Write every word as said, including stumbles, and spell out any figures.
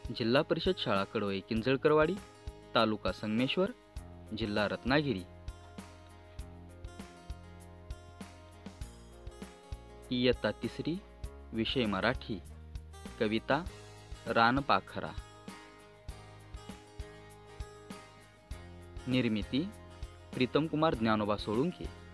जिल्हा परिषद शाळा कडवई किंजळकरवाडी, तालुका संगमेश्वर, जिल्हा रत्नागिरी। इयत्ता तिसरी, विषय मराठी। कविता रानपाखरा। निर्मिती प्रीतम कुमार ज्ञानोबा सोळुंके।